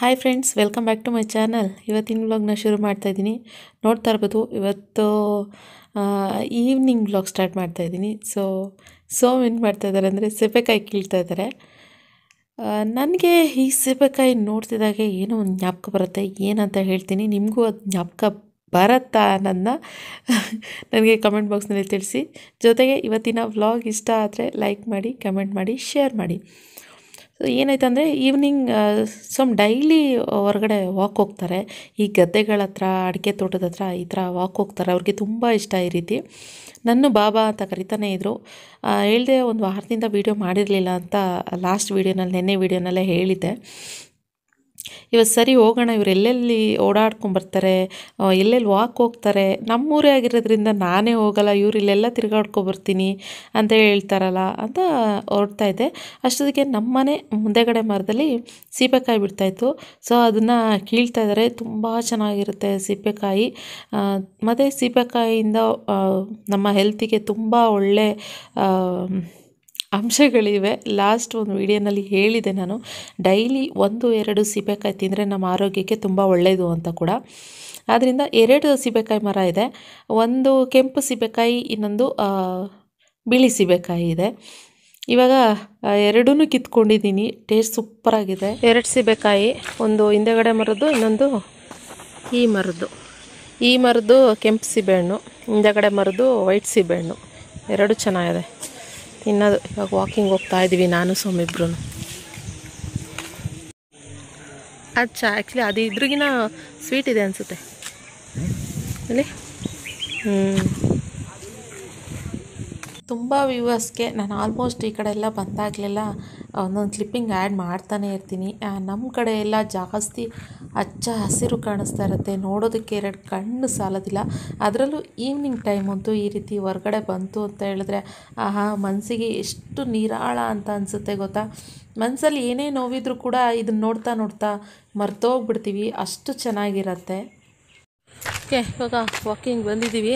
Hi friends, welcome back to my channel. ಇವತ್ತಿನ ವ್ಲಾಗ್ನ ಶುರು ಮಾಡ್ತಾಯಿದ್ದೀನಿ. ನೋಡ್ತಾ ಇರ್ಬೋದು, ಇವತ್ತು ಈವ್ನಿಂಗ್ ವ್ಲಾಗ್ ಸ್ಟಾರ್ಟ್ ಮಾಡ್ತಾಯಿದ್ದೀನಿ. ಸೋಮ್ ಏನು ಮಾಡ್ತಾಯಿದ್ದಾರೆ ಅಂದರೆ ಸೀಬೆಕಾಯಿ ಕೀಳ್ತಾ ಇದ್ದಾರೆ. ನನಗೆ ಈ ಸೀಬೆಕಾಯಿ ನೋಡ್ತಿದ್ದಾಗೆ ಏನೋ ಒಂದು ಜ್ಞಾಪಕ ಬರುತ್ತೆ. ಏನಂತ ಹೇಳ್ತೀನಿ, ನಿಮಗೂ ಅದು ಜ್ಞಾಪಕ ಬರುತ್ತಾ ನನಗೆ ಕಮೆಂಟ್ ಬಾಕ್ಸ್ನಲ್ಲಿ ತಿಳಿಸಿ. ಜೊತೆಗೆ ಇವತ್ತಿನ ವ್ಲಾಗ್ ಇಷ್ಟ ಆದರೆ ಲೈಕ್ ಮಾಡಿ, ಕಮೆಂಟ್ ಮಾಡಿ, ಶೇರ್ ಮಾಡಿ. ಏನಾಯ್ತು ಅಂದರೆ ಈವ್ನಿಂಗ್ ಡೈಲಿ ಹೊರಗಡೆ ವಾಕ್ ಹೋಗ್ತಾರೆ. ಈ ಗದ್ದೆಗಳ ಹತ್ರ, ಅಡಿಕೆ ತೋಟದ ಹತ್ರ ಈ ಥರ ವಾಕ್ ಹೋಗ್ತಾರೆ. ಅವ್ರಿಗೆ ತುಂಬ ಇಷ್ಟ ಈ ರೀತಿ. ನನ್ನ ಬಾಬಾ ಅಂತ ಕರಿತಾನೆ ಇದ್ದರು. ಹೇಳಿದೆ, ಒಂದು ವಾರದಿಂದ ವೀಡಿಯೋ ಮಾಡಿರಲಿಲ್ಲ ಅಂತ ಲಾಸ್ಟ್ ವೀಡಿಯೋನಲ್ಲಿ, ನೆನ್ನೆ ವೀಡಿಯೋನಲ್ಲೇ ಹೇಳಿದ್ದೆ. ಇವತ್ತು ಸರಿ ಹೋಗೋಣ, ಇವ್ರು ಎಲ್ಲೆಲ್ಲಿ ಓಡಾಡ್ಕೊಂಬರ್ತಾರೆ, ಎಲ್ಲೆಲ್ಲಿ ವಾಕ್ ಹೋಗ್ತಾರೆ, ನಮ್ಮೂರೇ ಆಗಿರೋದ್ರಿಂದ ನಾನೇ ಹೋಗಲ್ಲ, ಇವ್ರು ಇಲ್ಲೆಲ್ಲ ತಿರ್ಗಾಡ್ಕೊಬರ್ತೀನಿ ಅಂತ ಹೇಳ್ತಾರಲ್ಲ ಅಂತ ಹೊರಡ್ತಾ ಇದ್ದೆ. ಅಷ್ಟೊತ್ತಿಗೆ ನಮ್ಮನೆ ಮುಂದೆಗಡೆ ಮರದಲ್ಲಿ ಸೀಬೆಕಾಯಿ ಬಿಡ್ತಾಯಿತ್ತು. ಅದನ್ನು ಕೀಳ್ತಾ ಇದ್ದಾರೆ. ತುಂಬ ಚೆನ್ನಾಗಿರುತ್ತೆ ಸೀಬೆಕಾಯಿ. ಮತ್ತು ಸೀಬೆಕಾಯಿಯಿಂದ ನಮ್ಮ ಹೆಲ್ತಿಗೆ ತುಂಬ ಒಳ್ಳೆ ಅಂಶಗಳಿವೆ. ಲಾಸ್ಟ್ ಒಂದು ವಿಡಿಯೋನಲ್ಲಿ ಹೇಳಿದೆ ನಾನು, ಡೈಲಿ 1-2 ಸೀಬೆಕಾಯಿ ತಿಂದರೆ ನಮ್ಮ ಆರೋಗ್ಯಕ್ಕೆ ತುಂಬ ಒಳ್ಳೆಯದು ಅಂತ ಕೂಡ. ಆದ್ದರಿಂದ 2 ಸೀಬೆಕಾಯಿ ಮರ ಇದೆ. ಒಂದು ಕೆಂಪು ಸೀಬೆಕಾಯಿ, ಇನ್ನೊಂದು ಬಿಳಿ ಸೀಬೆಕಾಯಿ ಇದೆ. ಇವಾಗ ಎರಡೂ ಕಿತ್ಕೊಂಡಿದ್ದೀನಿ. ಟೇಸ್ಟ್ ಸೂಪರಾಗಿದೆ. 2 ಸೀಬೆಕಾಯಿ, ಒಂದು ಹಿಂದೆಗಡೆ ಮರದ್ದು, ಇನ್ನೊಂದು ಈ ಮರದ್ದು ಕೆಂಪು ಸೀಬೆಹಣ್ಣು, ಹಿಂದೆಗಡೆ ಮರದ್ದು ವೈಟ್ ಸೀಬೆಹಣ್ಣು. 2 ಚೆನ್ನಾಗಿದೆ. ಇನ್ನದು ಇವಾಗ ವಾಕಿಂಗ್ ಹೋಗ್ತಾ ಇದ್ದೀವಿ, ನಾನು ಸೋಮಿಬ್ರು. ಆ್ಯಕ್ಚುಲಿ ಅದು ಇದ್ರಿಗಿನ ಸ್ವೀಟ್ ಇದೆ ಅನಿಸುತ್ತೆ ಅಲ್ಲಿ. ತುಂಬ ವ್ಯೂವರ್ಸ್ಗೆ ನಾನು ಆಲ್ಮೋಸ್ಟ್ ಈ ಕಡೆ ಎಲ್ಲ ಬಂದಾಗಲೆಲ್ಲ ಒಂದೊಂದು ಕ್ಲಿಪ್ಪಿಂಗ್ ಆ್ಯಡ್ ಮಾಡ್ತಾನೆ ಇರ್ತೀನಿ. ನಮ್ಮ ಕಡೆ ಎಲ್ಲ ಜಾಸ್ತಿ ಹಚ್ಚ ಹಸಿರು ಕಾಣಿಸ್ತಾ ಇರುತ್ತೆ, ನೋಡೋದಕ್ಕೆ 2 ಕಣ್ಣು ಸಾಲೋದಿಲ್ಲ. ಅದರಲ್ಲೂ ಈವ್ನಿಂಗ್ ಟೈಮ್ ಅಂತೂ ಈ ರೀತಿ ಹೊರಗಡೆ ಬಂತು ಅಂತ ಹೇಳಿದ್ರೆ ಮನಸ್ಸಿಗೆ ಎಷ್ಟು ನಿರಾಳ ಅಂತ ಅನಿಸುತ್ತೆ ಗೊತ್ತಾ. ಮನಸ್ಸಲ್ಲಿ ಏನೇ ನೋವಿದ್ರೂ ಕೂಡ ಇದನ್ನ ನೋಡ್ತಾ ನೋಡ್ತಾ ಮರ್ತೋಗ್ಬಿಡ್ತೀವಿ, ಅಷ್ಟು ಚೆನ್ನಾಗಿರುತ್ತೆ. ಓಕೆ, ಇವಾಗ ವಾಕಿಂಗ್ ಬಂದಿದ್ದೀವಿ.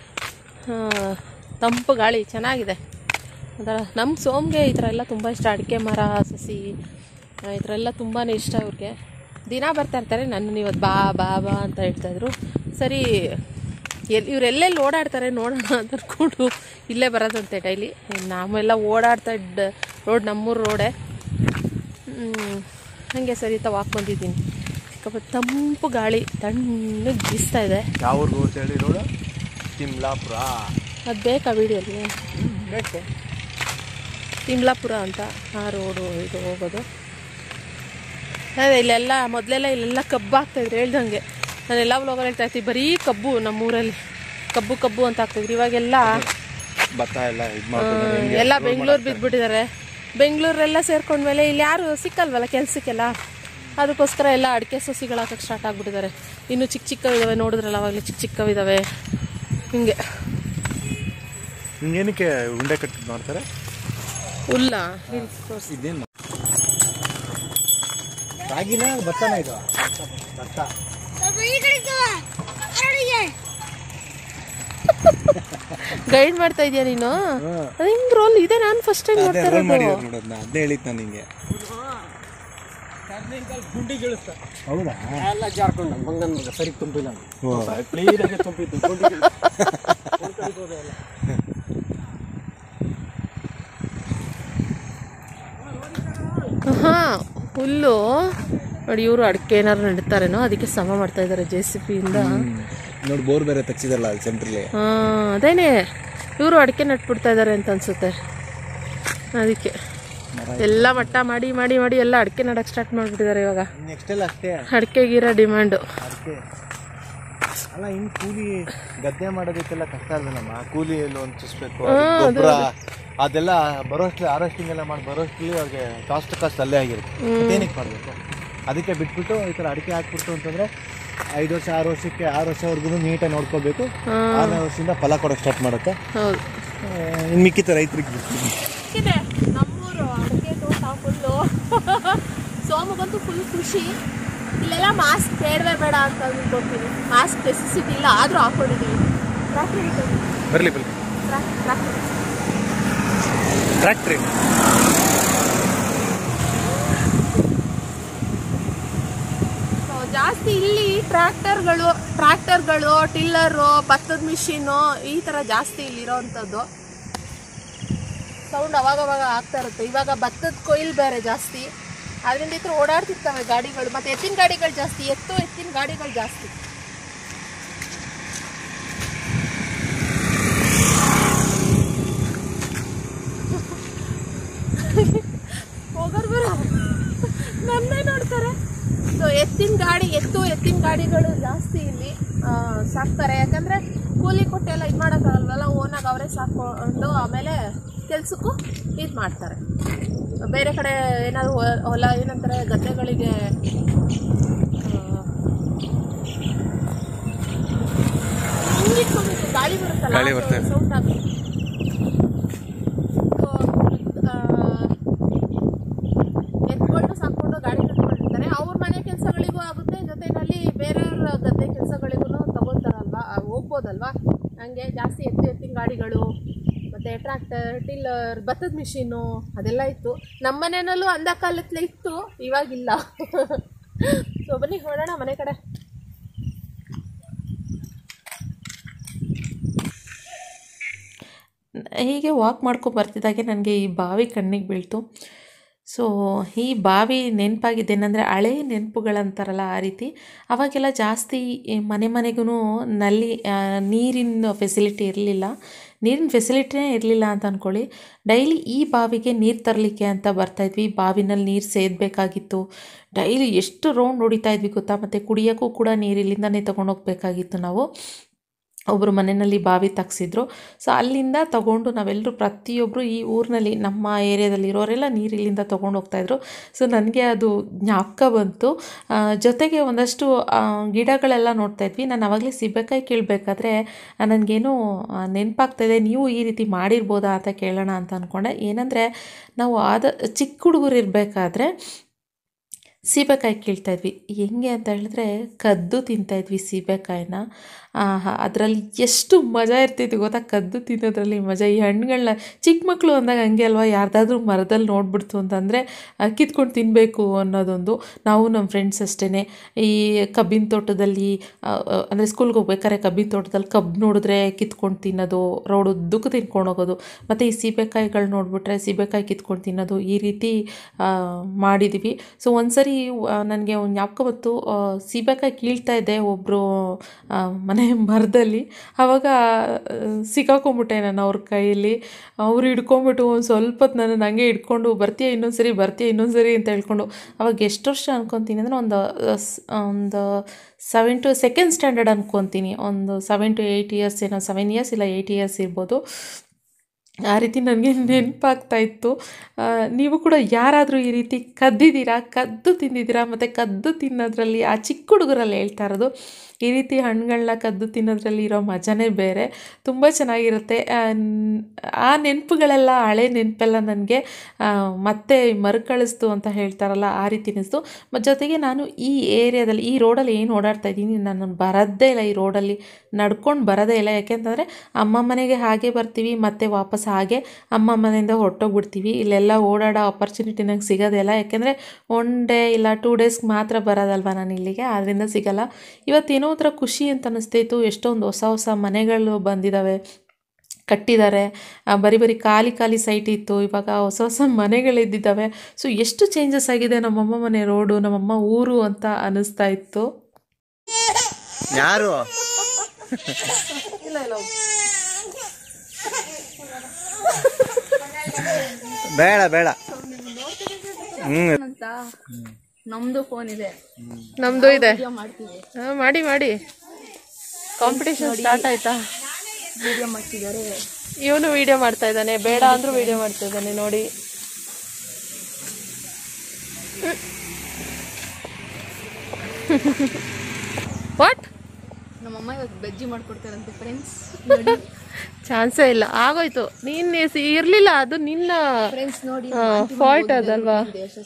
ತಂಪು ಗಾಳಿ ಚೆನ್ನಾಗಿದೆ. ಅದರ ನಮ್ಮ ಸೋಮ್ಗೆ ಈ ಥರ ಎಲ್ಲ ತುಂಬ ಇಷ್ಟ. ಅಡಿಕೆ ಮರ, ಸಸಿ, ಈ ಥರ ಎಲ್ಲ ತುಂಬಾ ಇಷ್ಟ ಅವ್ರಿಗೆ. ದಿನ ಬರ್ತಾ ಇರ್ತಾರೆ. ನನ್ನ ಇವತ್ತು ಬಾ ಬಾ ಬಾ ಅಂತ ಹೇಳ್ತಾಯಿದ್ರು. ಸರಿ, ಇವರೆಲ್ಲೆಲ್ಲಿ ಓಡಾಡ್ತಾರೆ ನೋಡೋಣ ಅಂತ ಅಂದ್ಕೊಂಡು ಇಲ್ಲೇ ಬರೋದಂತೆ ಡೈಲಿ. ನಾವೆಲ್ಲ ಓಡಾಡ್ತಾ ಇದ್ದ ರೋಡ್ ನಮ್ಮೂರು ರೋಡೇ. ಹಾಗೆ ಸರಿ ಅಂತ ವಾಕ್ ಬಂದಿದ್ದೀನಿ. ತಂಪು ಗಾಳಿ ತಣ್ಣಗೆ ಬೀಸ್ತಾ ಇದೆ. ತಿಮ್ಲಾಪುರ ಅದು ಬೇಕಾ ವಿಡಿಯೋಲಿ? ಬೇಕು. ತಿಮ್ಲಾಪುರ ಅಂತ ಆ ರೋಡು ಇದು ಹೋಗೋದು. ಅದೇ ಇಲ್ಲೆಲ್ಲ ಮೊದಲೆಲ್ಲ ಇಲ್ಲೆಲ್ಲ ಕಬ್ಬು ಆಗ್ತಾಯಿದ್ರು. ಹೇಳ್ದಂಗೆ ನಾನೆಲ್ಲ ವ್ಲಾಗಲ್ಲಿ ಹೇಳ್ತಾ ಇರ್ತೀವಿ, ಬರೀ ಕಬ್ಬು ನಮ್ಮೂರಲ್ಲಿ ಕಬ್ಬು ಅಂತ ಆಗ್ತಾಯಿದ್ರು. ಇವಾಗೆಲ್ಲ ಎಲ್ಲ ಬೆಂಗಳೂರು ಬಿದ್ದುಬಿಟ್ಟಿದ್ದಾರೆ. ಬೆಂಗಳೂರೆಲ್ಲ ಸೇರ್ಕೊಂಡ್ಮೇಲೆ ಇಲ್ಲಿ ಯಾರು ಸಿಕ್ಕಲ್ವಲ್ಲ ಕೆಲಸಕ್ಕೆಲ್ಲ. ಅದಕ್ಕೋಸ್ಕರ ಎಲ್ಲ ಅಡಿಕೆ ಸಸಿಗಳು ಹಾಕಕ್ಕೆ ಸ್ಟಾರ್ಟ್ ಆಗಿಬಿಟ್ಟಿದ್ದಾರೆ. ಇನ್ನು ಚಿಕ್ಕ ಚಿಕ್ಕವಿದ್ದಾವೆ, ನೋಡಿದ್ರಲ್ಲ ಅವಾಗಲೇ ಚಿಕ್ಕವಿದ್ದಾವೆ. ಹಿಂಗೆ ಏನಕ್ಕೆ ಉಂಡೆ ಕಟ್ಟಿ ಮಾಡ್ತಾರೆ? ಹುಲ್ಲ ಇದೇನು ರಾಗಿನ ಭತ್ತನ? ಇದು ಭತ್ತ. ಗೈಡ್ ಮಾಡ್ತಾ ಇದೀಯ ನೀನು? ಅದು ಹಿಂಗ್ ರೋಲ್ ಇದೆ. ನಾನು ಫಸ್ಟ್ ಟೈಮ್ ನೋಡ್ತಾ ಇರೋದು. ಅದೇ ಹೇಳಿದ್ ನಾನು ನಿಂಗೆ. ಹೌದಾ? ಎಲ್ಲ ಜಾರ್ಕೊಂಡು ಮಂಗನ ಸರಿ ತುಂಬಿಲ್ಲ. ಕ್ಲೀನಾಗಿ ತುಂಬಿತ್ತು. ಹುಲ್ಲು ನೋಡಿ. ಇವರು ಅಡಿಕೆ ಏನಾರು ನೆಡ್ತಾರೇನೋ, ಅದಕ್ಕೆ ಸಮ ಮಾಡ್ತಾ ಇದ್ದಾರೆ JCB ಇಂದ. ನೋಡಿ, ಬೋರ್ ಬೇರೆ ತಗ್ಸಿದಾರಲ್ಲ ಅಲ್ಲಿ ಸೆಂಟ್ರಲ್ಲಿ. ಅದೇನೆ, ಇವರು ಅಡಿಕೆ ನಟ್ಬಿಡ್ತಾ ಇದ್ದಾರೆ ಅಂತ ಅನ್ಸುತ್ತೆ. ಅದಕ್ಕೆ ಎಲ್ಲ ಮಟ್ಟ ಮಾಡಿ ಮಾಡಿ ಮಾಡಿ ಎಲ್ಲ ಅಡಿಕೆ ನಡಕ್ಕೆ ಸ್ಟಾರ್ಟ್ ಮಾಡಿಬಿಟ್ಟಿದ್ದಾರೆ ಇವಾಗ. ಅಡಿಕೆಗಿರೋ ಡಿಮ್ಯಾಂಡು. ಅಲ್ಲ, ಇನ್ನು ಕೂಲಿ ಗದ್ದೆ ಮಾಡೋದಕ್ಕೆಲ್ಲ ಕಷ್ಟ ಅಲ್ವೇನಮ್ಮ? ಕೂಲಿ ಎಲ್ಲ ಹೊಂಚಿಸ್ಬೇಕು, ಗೊಬ್ಬರ ಅದೆಲ್ಲ ಬರೋಷ್ಟು ಹಾರ್ವೆಸ್ಟಿಂಗ್ ಎಲ್ಲ ಮಾಡಿ ಬರೋಷ್ಟಲ್ಲಿ ಅವ್ರಿಗೆ ಕಾಸ್ಟ್ ಅಲ್ಲೇ ಆಗಿರುತ್ತೆ. ಏನಕ್ಕೆ ಮಾಡಬೇಕು? ಅದಕ್ಕೆ ಬಿಟ್ಬಿಟ್ಟು ಈ ಥರ ಅಡಿಕೆ ಹಾಕ್ಬಿಟ್ಟು ಅಂತಂದರೆ 5 ವರ್ಷ 6 ವರ್ಷಕ್ಕೆ 6 ವರ್ಷವರೆಗೂ ನೀಟಾಗಿ ನೋಡ್ಕೋಬೇಕು. 6ನೇ ವರ್ಷದಿಂದ ಫಲ ಕೊಡೋಕೆ ಸ್ಟಾರ್ಟ್ ಮಾಡುತ್ತೆ. ಇನ್ನು ಮಿಕ್ಕಿತ ರೈತರಿಗೆ ಬಿಡ್ತೀನಿ. ನಮ್ಮೂರು ಅಡಿಕೆ ತೋಟ ಫುಲ್ಲು. ಸೋಮಗಂತೂ ಫುಲ್ ಖುಷಿ. ಇಲ್ಲೆಲ್ಲ ಮಾಸ್ಕ್ ಬೇಡ ಅಂತ ಅಂದ್ಕೊಡ್ತೀನಿ. ಮಾಸ್ಕ್ ನೆಸೆಸಿಟಿ ಇಲ್ಲ, ಆದರೂ ಹಾಕ್ಕೊಂಡಿದ್ದೀವಿ. ಬರಲಿ ಟ್ರ್ಯಾಕ್ಟ್ರಿ. ಇಲ್ಲಿ ಟ್ರ್ಯಾಕ್ಟರ್ಗಳು ಟಿಲ್ಲರು ಭತ್ತದ ಮಿಷಿನು ಈ ಥರ ಜಾಸ್ತಿ ಇಲ್ಲಿರೋವಂಥದ್ದು. ಸೌಂಡ್ ಅವಾಗವಾಗ ಆಗ್ತಾ ಇರುತ್ತೆ. ಇವಾಗ ಭತ್ತದ ಕೊಯ್ಲು ಬೇರೆ ಜಾಸ್ತಿ, ಅದರಿಂದ ಈ ಥರ ಓಡಾಡ್ತಿರ್ತವೆ ಗಾಡಿಗಳು. ಮತ್ತು ಎತ್ತಿನ ಗಾಡಿಗಳು ಜಾಸ್ತಿ, ಎತ್ತಿನ ಗಾಡಿಗಳು ಜಾಸ್ತಿ. ಹೋಗೋರು ಬರೋ ನನ್ನೇ ನೋಡ್ತಾರೆ. ಸೊ ಎತ್ತಿನ ಗಾಡಿಗಳು ಜಾಸ್ತಿ ಇಲ್ಲಿ ಸಾಕ್ತಾರೆ. ಯಾಕಂದರೆ ಕೂಲಿ ಕೊಟ್ಟೆಲ್ಲ ಇದು ಮಾಡೋಕ್ಕಾಗಲ್ವಲ್ಲ, ಓನಾಗಿ ಅವರೇ ಸಾಕೊಂಡು ಆಮೇಲೆ ಕೆಲ್ಸಕ್ಕೂ ಇದು ಮಾಡ್ತಾರೆ. ಬೇರೆ ಕಡೆ ಏನಾದರೂ ಹೊಲ ಏನಂತಾರೆ ಗದ್ದೆಗಳಿಗೆ ಗಾಳಿ ಬರುತ್ತಲ್ಲ, ಸೌಂಡ್ ಆಗುತ್ತೆ. ಎತ್ಕೊಂಡು ಸಾಕೊಂಡು ಗಾಡಿ ಕಟ್ಕೊಂಡಿರ್ತಾರೆ. ಅವ್ರ ಮನೆ ಕೆಲಸಗಳಿಗೂ ಆಗುತ್ತೆ, ಜೊತೆಯಲ್ಲಿ ಬೇರೆಯವ್ರ ಗದ್ದೆ ಕೆಲಸಗಳಿಗೂ ತಗೊಳ್ತಾರಲ್ವ, ಹೋಗ್ಬೋದಲ್ವಾ. ಹಂಗೆ ಜಾಸ್ತಿ ಎತ್ತಿನ ಗಾಡಿಗಳು ಮತ್ತು ಟ್ರ್ಯಾಕ್ಟರ್, ಟಿಲ್ಲರ್, ಭತ್ತದ ಮಿಷಿನು ಅದೆಲ್ಲ ಇತ್ತು. ನಮ್ಮ ಮನೆಯಲ್ಲೂ ಅಂದ ಕಾಲತ್ಲೆ ಇತ್ತು, ಇವಾಗಿಲ್ಲ. ಸೊ ಬನ್ನಿ ಹೊರಡೋಣ ಮನೆ ಕಡೆ. ಹೀಗೆ ವಾಕ್ ಮಾಡ್ಕೊಂಡು ಬರ್ತಿದ್ದಾಗೆ ನನಗೆ ಈ ಬಾವಿ ಕಣ್ಣಿಗೆ ಬೀಳ್ತು. ಸೊ ಈ ಬಾವಿ ನೆನಪಾಗಿದ್ದೇನೆಂದರೆ ಹಳೆ ನೆನಪುಗಳಂತಾರಲ್ಲ ಆ ರೀತಿ. ಅವಾಗೆಲ್ಲ ಜಾಸ್ತಿ ಮನೆಗೂ ನೀರಿನ ಫೆಸಿಲಿಟಿ ಇರಲಿಲ್ಲ, ನೀರಿನ ಫೆಸಿಲಿಟಿನೇ ಇರಲಿಲ್ಲ ಅಂತ ಅಂದ್ಕೊಳ್ಳಿ. ಡೈಲಿ ಈ ಬಾವಿಗೆ ನೀರು ತರಲಿಕ್ಕೆ ಅಂತ ಬರ್ತಾಯಿದ್ವಿ. ಬಾವಿನಲ್ಲಿ ನೀರು ಸೇದಬೇಕಾಗಿತ್ತು. ಡೈಲಿ ಎಷ್ಟು ರೌಂಡ್ ಹೊಡಿತಾಯಿದ್ವಿ ಗೊತ್ತಾ. ಮತ್ತು ಕುಡಿಯೋಕ್ಕೂ ಕೂಡ ನೀರು ಇಲ್ಲಿಂದನೇ ತೊಗೊಂಡೋಗ್ಬೇಕಾಗಿತ್ತು ನಾವು. ಒಬ್ಬರು ಮನೆಯಲ್ಲಿ ಬಾವಿ ತಗ್ಸಿದ್ರು. ಸೊ ಅಲ್ಲಿಂದ ತೊಗೊಂಡು ನಾವೆಲ್ಲರೂ ಪ್ರತಿಯೊಬ್ಬರು ಈ ಊರಿನಲ್ಲಿ ನಮ್ಮ ಏರಿಯಾದಲ್ಲಿ ಇರೋರೆಲ್ಲ ನೀರು ಇಲ್ಲಿಂದ ತೊಗೊಂಡು ಹೋಗ್ತಾಯಿದ್ರು. ಸೊ ನನಗೆ ಅದು ಜ್ಞಾಪಕ ಬಂತು. ಜೊತೆಗೆ ಒಂದಷ್ಟು ಗಿಡಗಳೆಲ್ಲ ನೋಡ್ತಾಯಿದ್ವಿ. ನಾನು ಆವಾಗಲೇ ಸೀಬೆಕಾಯಿ ಕೀಳಬೇಕಾದ್ರೆ ನನಗೇನು ನೆನಪಾಗ್ತಾಯಿದೆ, ನೀವು ಈ ರೀತಿ ಮಾಡಿರ್ಬೋದಾ ಅಂತ ಕೇಳೋಣ ಅಂತ ಅಂದ್ಕೊಂಡೆ. ಏನಂದರೆ ನಾವು ಚಿಕ್ಕ ಹುಡುಗರು ಇರಬೇಕಾದ್ರೆ ಸೀಬೆಕಾಯಿ ಕೀಳ್ತಾಯಿದ್ವಿ. ಹೆಂಗೆ ಅಂತ ಹೇಳಿದ್ರೆ ಕದ್ದು ತಿಂತಾಯಿದ್ವಿ ಸೀಬೆಕಾಯಿನ. ಅದರಲ್ಲಿ ಎಷ್ಟು ಮಜಾ ಇರ್ತಿತ್ತು ಗೊತ್ತಾ, ಕದ್ದು ತಿನ್ನೋದ್ರಲ್ಲಿ ಮಜಾ. ಈ ಹಣ್ಣುಗಳನ್ನ ಚಿಕ್ಕ ಮಕ್ಕಳು ಅಂದಾಗ ಹಂಗೆ ಅಲ್ವಾ, ಯಾರ್ದಾದ್ರೂ ಮರದಲ್ಲಿ ನೋಡ್ಬಿಡ್ತು ಅಂತಂದರೆ ಕಿತ್ಕೊಂಡು ತಿನ್ನಬೇಕು ಅನ್ನೋದೊಂದು. ನಾವು ನಮ್ಮ ಫ್ರೆಂಡ್ಸ್ ಅಷ್ಟೇ ಈ ಕಬ್ಬಿನ ತೋಟದಲ್ಲಿ ಅಂದರೆ ಸ್ಕೂಲ್ಗೆ ಹೋಗ್ಬೇಕಾದ್ರೆ ಕಬ್ಬಿನ ತೋಟದಲ್ಲಿ ಕಬ್ಬು ನೋಡಿದ್ರೆ ಕಿತ್ಕೊಂಡು ತಿನ್ನೋದು, ರೋಡ್ ಉದ್ದಕ್ಕೂ ತಿನ್ಕೊಂಡು ಹೋಗೋದು. ಮತ್ತು ಈ ಸೀಬೆಕಾಯಿಗಳು ನೋಡಿಬಿಟ್ರೆ ಸೀಬೆಕಾಯಿ ಕಿತ್ಕೊಂಡು ತಿನ್ನೋದು, ಈ ರೀತಿ ಮಾಡಿದ್ದೀವಿ. ಸೊ ಒಂದ್ಸರಿ ನನಗೆ ಒಂದು ಜ್ಞಾಪಕ ಬಂತು. ಸೀಬೆಕಾಯಿ ಕೀಳ್ತಾ ಇದ್ದೆ ಒಬ್ಬರು ಮನೆ ಮರದಲ್ಲಿ. ಆವಾಗ ಸಿಕ್ಕಾಕೊಂಡ್ಬಿಟ್ಟೆ ನಾನು ಅವ್ರ ಕೈಯಲ್ಲಿ. ಅವ್ರು ಹಿಡ್ಕೊಂಬಿಟ್ಟು ಒಂದು ಸ್ವಲ್ಪ ಹೊತ್ತು ನನ್ನ ಹಂಗೆ ಹಿಡ್ಕೊಂಡು ಬರ್ತೀಯ ಇನ್ನೊಂದ್ಸರಿ ಅಂತ ಹೇಳ್ಕೊಂಡು. ಅವಾಗ ಎಷ್ಟು ವರ್ಷ ಅನ್ಕೊತೀನಿ ಅಂದರೆ ಒಂದು 7 to 2nd ಸ್ಟ್ಯಾಂಡರ್ಡ್ ಅನ್ಕೊತೀನಿ. ಒಂದು 7 to 8 years ಏನೋ, 7 years ಇಲ್ಲ 8 years ಇರ್ಬೋದು. ಆ ರೀತಿ ನನಗೆ ನೆನಪಾಗ್ತಾಯಿತ್ತು. ನೀವು ಕೂಡ ಯಾರಾದರೂ ಈ ರೀತಿ ಕದ್ದು ತಿಂದಿದ್ದೀರಾ? ಮತ್ತು ಕದ್ದು ತಿನ್ನೋದ್ರಲ್ಲಿ ಆ ಚಿಕ್ಕ ಹುಡುಗರಲ್ಲಿ ಹೇಳ್ತಾ ಇರೋದು, ಈ ರೀತಿ ಹಣ್ಣುಗಳನ್ನ ಕದ್ದು ತಿನ್ನೋದ್ರಲ್ಲಿ ಇರೋ ಮಜಾನೇ ಬೇರೆ, ತುಂಬ ಚೆನ್ನಾಗಿರುತ್ತೆ. ಆ ನೆನಪುಗಳೆಲ್ಲ, ಹಳೆ ನೆನಪೆಲ್ಲ ನನಗೆ ಮತ್ತೆ ಮರುಕಳಿಸ್ತು ಅಂತ ಹೇಳ್ತಾರಲ್ಲ ಆ ರೀತಿ ಅನ್ನಿಸ್ತು. ಮತ್ತು ಜೊತೆಗೆ ನಾನು ಈ ಏರಿಯಾದಲ್ಲಿ, ಈ ರೋಡಲ್ಲಿ ಏನು ಓಡಾಡ್ತಾ ಇದ್ದೀನಿ, ನಾನು ಬರೋದೇ ಇಲ್ಲ ಈ ರೋಡಲ್ಲಿ, ನಡ್ಕೊಂಡು ಬರೋದೇ ಇಲ್ಲ. ಯಾಕೆಂತಂದರೆ ಅಮ್ಮ ಮನೆಗೆ ಹಾಗೆ ಬರ್ತೀವಿ, ಮತ್ತು ವಾಪಸ್ ಹಾಗೆ ಅಮ್ಮ ಮನೆಯಿಂದ ಹೊರಟೋಗ್ಬಿಡ್ತೀವಿ. ಇಲ್ಲೆಲ್ಲ ಓಡಾಡೋ ಆಪರ್ಚುನಿಟಿ ನಂಗೆ ಸಿಗೋದೇ ಇಲ್ಲ. ಯಾಕೆಂದರೆ 1 day ಇಲ್ಲ 2 days ಮಾತ್ರ ಬರೋದಲ್ವ ನಾನು ಇಲ್ಲಿಗೆ, ಆದ್ದರಿಂದ ಸಿಗೋಲ್ಲ. ಇವತ್ತೇನೋ ಒಂಥರ ಖುಷಿ ಅಂತ ಅನ್ನಿಸ್ತಾಯಿತ್ತು. ಎಷ್ಟೊಂದು ಹೊಸ ಮನೆಗಳು ಬಂದಿದ್ದಾವೆ, ಕಟ್ಟಿದ್ದಾರೆ. ಬರೀ ಖಾಲಿ ಸೈಟ್ ಇತ್ತು, ಇವಾಗ ಹೊಸ ಮನೆಗಳಿದ್ದಿದ್ದಾವೆ. ಸೊ ಎಷ್ಟು ಚೇಂಜಸ್ ಆಗಿದೆ ನಮ್ಮಮ್ಮ ಮನೆ ರೋಡು, ನಮ್ಮಮ್ಮ ಊರು ಅಂತ ಅನ್ನಿಸ್ತಾ ಇತ್ತು. ಯಾರು ಬೇಡ ನಮ್ದು ಫೋನ್ ಇದೆ, ನಮ್ದು ಇದೆ, ಮಾಡಿ ಕಾಂಪಿಟೇಷನ್ ಸ್ಟಾರ್ಟ್ ಆಯ್ತಾ? ವಿಡಿಯೋ ಮಾಡ್ತಿದ್ದಾರೆ, ಇವನು ವಿಡಿಯೋ ಮಾಡ್ತಾ ಇದ್ದಾನೆ, ಬೇಡ ಅಂದ್ರೂ ವಿಡಿಯೋ ಮಾಡ್ತಾ ಇದ್ದಾನೆ ನೋಡಿ. ವಾಟ್? ನಮ್ಮಮ್ಮ ಇವತ್ತು ಬಜ್ಜಿ ಮಾಡ್ಕೊಡ್ತಾರಂತೆ ಫ್ರೆಂಡ್ಸ್. ಚಾನ್ಸೇ ಇಲ್ಲ, ಆಗೋಯ್ತು. ನೀನ್ ಇರ್ಲಿಲ್ಲ, ಅದು ನಿನ್ನ ಫ್ರೆಂಡ್ಸ್ ನೋಡಿ ಫಾಲ್ಟ್ ಅದಲ್ವಾ.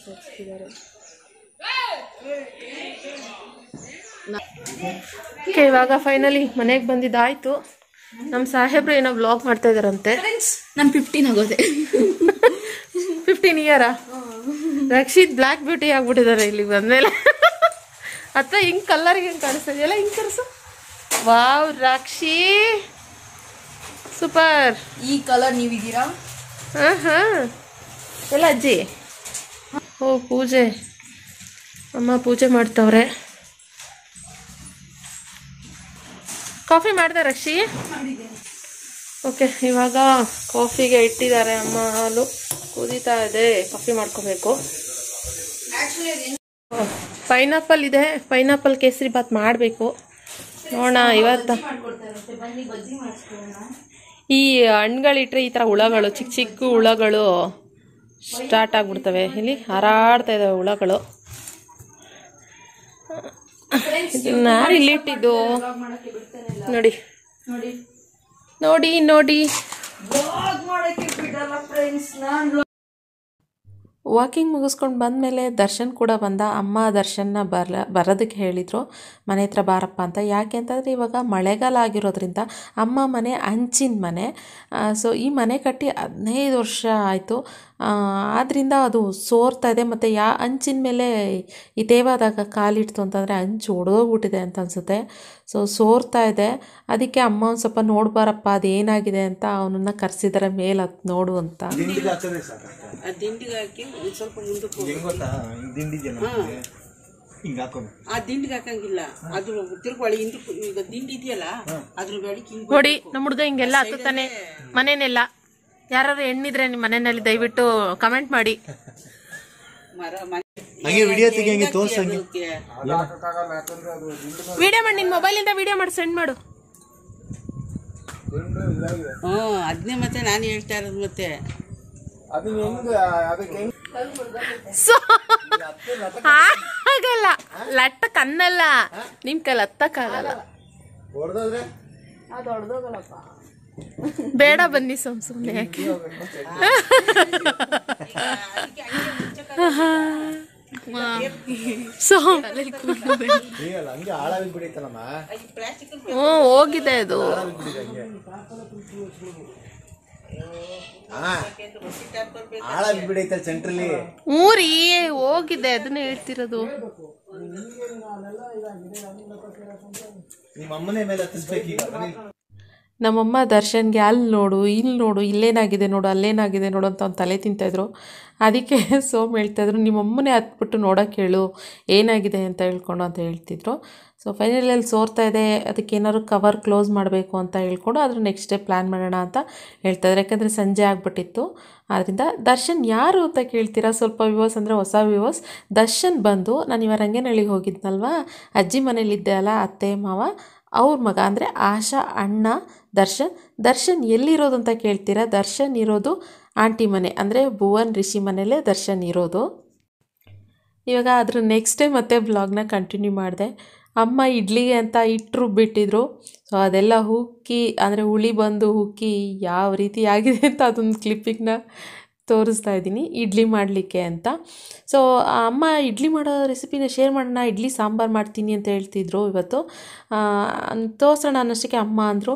ಇವಾಗ ಫೈನಲಿ ಮನೆಗೆ ಬಂದಿದ್ದಾಯ್ತು. ನಮ್ಮ ಸಾಹೇಬ್ರು ಏನೋ ವ್ಲಾಗ್ ಮಾಡ್ತಾ ಇದಾರಂತೆ. ನಾನು 15 ಆಗೋದೆ. 15 year ರಕ್ಷಿತ್ ಬ್ಲ್ಯಾಕ್ ಬ್ಯೂಟಿ ಆಗ್ಬಿಟ್ಟಿದ್ದಾರೆ ಇಲ್ಲಿ ಬಂದ್ಮೇಲೆ. ಅಥವಾ ಹಿಂಗೆ ಕಲ್ಲರಿಗೆ ಹಿಂಗೆ ಕಾಣಿಸ್ತಾ ಇದೆಯಲ್ಲ, ಹಿಂಗೆ ತರಿಸು. Wow Rakshi super. ಈ ಕಲರ್ ನೀವಿದ್ದೀರಾ? ಹಾಂ ಎಲ್ಲ ಅಜ್ಜಿ. ಓ ಪೂಜೆ, ಅಮ್ಮ ಪೂಜೆ ಮಾಡ್ತವ್ರೆ. ಕಾಫಿ ಮಾಡಿದೆ ರಕ್ಷಿ? ಓಕೆ, ಇವಾಗ ಕಾಫಿಗೆ ಇಟ್ಟಿದ್ದಾರೆ ಅಮ್ಮ. ಹಾಲು ಕುದೀತಾ ಇದೆ, ಕಾಫಿ ಮಾಡ್ಕೋಬೇಕು. ಪೈನಾಪಲ್ ಇದೆ, ಪೈನಾಪಲ್ ಕೇಸರಿ ಬಾತ್ ಮಾಡಬೇಕು. ನೋಡೋಣ ಇವತ್ತು. ಈ ಹಣ್ಣುಗಳಿಟ್ರೆ ಈ ಥರ ಹುಳಗಳು, ಚಿಕ್ಕ ಚಿಕ್ಕ ಹುಳಗಳು ಸ್ಟಾರ್ಟ್ ಆಗ್ಬಿಡ್ತವೆ. ಇಲ್ಲಿ ಹಾರಾಡ್ತಾ ಇದ್ದಾವೆ ಹುಳಗಳು. ಇದನ್ನ ಇಲ್ಲಿ ಇಟ್ಟಿದ್ದು ನೋಡಿ ನೋಡಿ ನೋಡಿ. ವಾಕಿಂಗ್ ಮುಗಿಸ್ಕೊಂಡು ಬಂದಮೇಲೆ ದರ್ಶನ್ ಕೂಡ ಬಂದ. ಅಮ್ಮ ದರ್ಶನ್ನ ಬರೋದಕ್ಕೆ ಹೇಳಿದರು ಮನೆ ಹತ್ರ ಬಾರಪ್ಪ ಅಂತ. ಯಾಕೆ ಅಂತಂದರೆ ಇವಾಗ ಮಳೆಗಾಲ ಆಗಿರೋದ್ರಿಂದ ಅಮ್ಮ ಮನೆ ಹಂಚಿನ ಮನೆ. ಸೊ ಈ ಮನೆ ಕಟ್ಟಿ 15 ವರ್ಷ ಆಯಿತು. ಆದ್ದರಿಂದ ಅದು ಸೋರ್ತಾ ಇದೆ. ಮತ್ತು ಹಂಚಿನ ಮೇಲೆ ಈ ತೇವಾದಾಗ ಕಾಲಿಡ್ತು ಅಂತಂದರೆ ಹಂಚು ಒಡೆದೋಗ್ಬಿಟ್ಟಿದೆ ಅಂತ ಅನಿಸುತ್ತೆ. ಸೊ ಸೋರ್ತಾ ಇದೆ. ಅದಕ್ಕೆ ಅಮ್ಮ ಒಂದು ಸ್ವಲ್ಪ ನೋಡ್ಬಾರಪ್ಪ ಅದು ಏನಾಗಿದೆ ಅಂತ ಅವನನ್ನು ಕರೆಸಿದ್ದಾರೆ ಮೇಲೆ ಹತ್ತು ನೋಡು ಅಂತ. ದಿಂಡಿಗೆ ಹಾಕಿ ಸ್ವಲ್ಪ ಮುಂದಕ್ಕೆ ಆ ದಿಂಡಿಗೆ ಹಾಕಂಗಿಲ್ಲ. ಅದ್ರ ತಿರ್ಗೊಳಿ ಈಗ ದಿಂಡಿ ಇದೆಯಲ್ಲ ಅದ್ರ ಬೆಳಿಗ್ಗೆ ನೋಡಿ ನಮ್ಮ ಹುಡುಗ ಹಿಂಗೆಲ್ಲ ಹತ್ತುತ್ತಾನೆ ಮನೇನೆಲ್ಲ. ಯಾರು ಹೆಣ್ಣಿದ್ರೆ ನಿಮ್ಮ ಮನೆಯಲ್ಲಿ ದಯವಿಟ್ಟು ಕಮೆಂಟ್ ಮಾಡಿ. ವಿಡಿಯೋ ಮಾಡಿ, ನಿನ್ನ ಮೊಬೈಲಿಂದ ವಿಡಿಯೋ ಮಾಡಿ ಸೆಂಡ್ ಮಾಡು. ಅದನ್ನೇ ಮತ್ತೆ ನಾನು ಹೇಳ್ತಾ ಇರೋದು. ಮತ್ತೆ ಆಗಲ್ಲ, ಲಟ್ಟ ಕನ್ನಲ್ಲ, ನಿಮ್ ಕೈಲಿ ಹತ್ತಕ್ಕಾಗಲ್ಲ. ಬೇಡ ಬನ್ನಿ ಸುಮ್ಮನೆ ಯಾಕೆ. ಹೋಗಿದೆ ಅದು. ಊರಿ ಹೋಗಿದೆ, ಅದನ್ನ ಹೇಳ್ತಿರೋದು. ನಮ್ಮಮ್ಮ ದರ್ಶನ್ಗೆ ಅಲ್ಲಿ ನೋಡು, ಇಲ್ಲಿ ನೋಡು, ಇಲ್ಲೇನಾಗಿದೆ ನೋಡು, ಅಲ್ಲೇನಾಗಿದೆ ನೋಡು ಅಂತ ಒಂದು ತಲೆ ತಿಂತಾಯಿದ್ರು. ಅದಕ್ಕೆ ಸೋಮ್ ಹೇಳ್ತಾಯಿದ್ರು ನಿಮ್ಮಮ್ಮನೇ ಹತ್ಬಿಟ್ಟು ನೋಡೋಕೆ ಹೇಳು ಏನಾಗಿದೆ ಅಂತ ಹೇಳ್ಕೊಂಡು ಅಂತ ಹೇಳ್ತಿದ್ರು. ಸೊ ಫೈನಲಲ್ಲಿ ಸೋರ್ತಾ ಇದೆ, ಅದಕ್ಕೆ ಏನಾದ್ರು ಕವರ್ ಕ್ಲೋಸ್ ಮಾಡಬೇಕು ಅಂತ ಹೇಳ್ಕೊಂಡು ಅದ್ರ ನೆಕ್ಸ್ಟ್ ಡೇ ಪ್ಲ್ಯಾನ್ ಮಾಡೋಣ ಅಂತ ಹೇಳ್ತಾಯಿದ್ರು. ಯಾಕಂದರೆ ಸಂಜೆ ಆಗಿಬಿಟ್ಟಿತ್ತು. ಆದ್ದರಿಂದ ದರ್ಶನ್ ಯಾರು ಅಂತ ಕೇಳ್ತೀರಾ? ಸ್ವಲ್ಪ ವ್ಯೂವರ್ಸ್ ಅಂದರೆ ಹೊಸ ವ್ಯೂವರ್ಸ್. ದರ್ಶನ್ ಬಂದು ನಾನು ಇವಾಗ ರಂಗನಹಳ್ಳಿಗೆ ಹೋಗಿದ್ನಲ್ವ, ಅಜ್ಜಿ ಮನೇಲಿದ್ದೆ ಅಲ್ಲ, ಅತ್ತೆ ಮಾವ ಅವ್ರ ಮಗ, ಅಂದರೆ ಆಶಾ ಅಣ್ಣ ದರ್ಶನ್. ದರ್ಶನ್ ಎಲ್ಲಿರೋದು ಅಂತ ಕೇಳ್ತೀರಾ? ದರ್ಶನ್ ಇರೋದು ಆಂಟಿ ಮನೆ, ಅಂದರೆ ಭುವನ್ ರಿಷಿ ಮನೇಲೇ ದರ್ಶನ್ ಇರೋದು. ಇವಾಗ ಅದ್ರ ನೆಕ್ಸ್ಟ್ ಡೇ ಮತ್ತೆ ಬ್ಲಾಗ್ನ ಕಂಟಿನ್ಯೂ ಮಾಡಿದೆ. ಅಮ್ಮ ಇಡ್ಲಿಗೆ ಅಂತ ಇಟ್ಟರು ಬಿಟ್ಟಿದ್ರು. ಸೊ ಅದೆಲ್ಲ ಹುಕ್ಕಿ, ಅಂದರೆ ಹುಳಿ ಬಂದು ಹುಕ್ಕಿ ಯಾವ ರೀತಿ ಆಗಿದೆ ಅಂತ ಅದೊಂದು ಕ್ಲಿಪ್ಪಿಂಗ್ನ ತೋರಿಸ್ತಾ ಇದ್ದೀನಿ ಇಡ್ಲಿ ಮಾಡಲಿಕ್ಕೆ ಅಂತ. ಸೊ ಅಮ್ಮ ಇಡ್ಲಿ ಮಾಡೋ ರೆಸಿಪಿನ ಶೇರ್ ಮಾಡೋಣ, ಇಡ್ಲಿ ಸಾಂಬಾರು ಮಾಡ್ತೀನಿ ಅಂತ ಹೇಳ್ತಿದ್ರು ಇವತ್ತು. ತೋರಿಸೋಣ ಅನ್ನೋಷ್ಟಕ್ಕೆ ಅಮ್ಮ ಅಂದರು